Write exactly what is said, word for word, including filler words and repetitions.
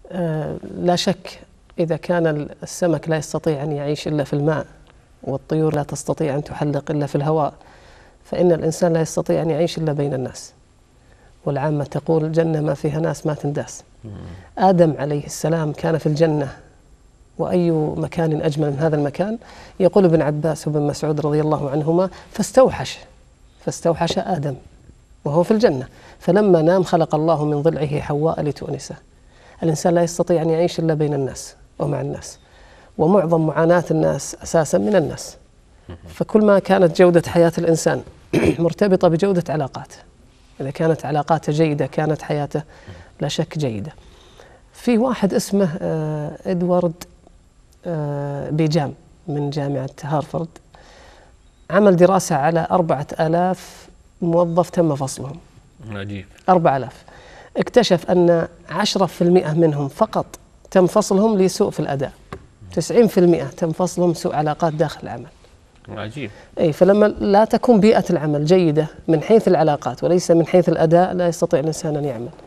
آه لا شك إذا كان السمك لا يستطيع أن يعيش إلا في الماء، والطيور لا تستطيع أن تحلق إلا في الهواء، فإن الإنسان لا يستطيع أن يعيش إلا بين الناس. والعامة تقول الجنة ما فيها ناس ما تنداس. آدم عليه السلام كان في الجنة، وأي مكان أجمل من هذا المكان؟ يقول ابن عباس وابن مسعود رضي الله عنهما: فاستوحش فاستوحش آدم وهو في الجنة، فلما نام خلق الله من ضلعه حواء لتؤنسه. الإنسان لا يستطيع أن يعيش إلا بين الناس ومع الناس، ومعظم معاناة الناس أساسا من الناس. فكل ما كانت جودة حياة الإنسان مرتبطة بجودة علاقاته، إذا كانت علاقاته جيدة كانت حياته لا شك جيدة. في واحد اسمه إدوارد بيجام من جامعة هارفارد، عمل دراسة على أربعة آلاف موظف تم فصلهم. عجيب. أربعة آلاف. اكتشف أن عشرة في المئة منهم فقط تم فصلهم لسوء في الأداء، تسعين في المئة تم فصلهم سوء علاقات داخل العمل. عجيب. أي فلما لا تكون بيئة العمل جيدة من حيث العلاقات وليس من حيث الأداء لا يستطيع الإنسان أن يعمل.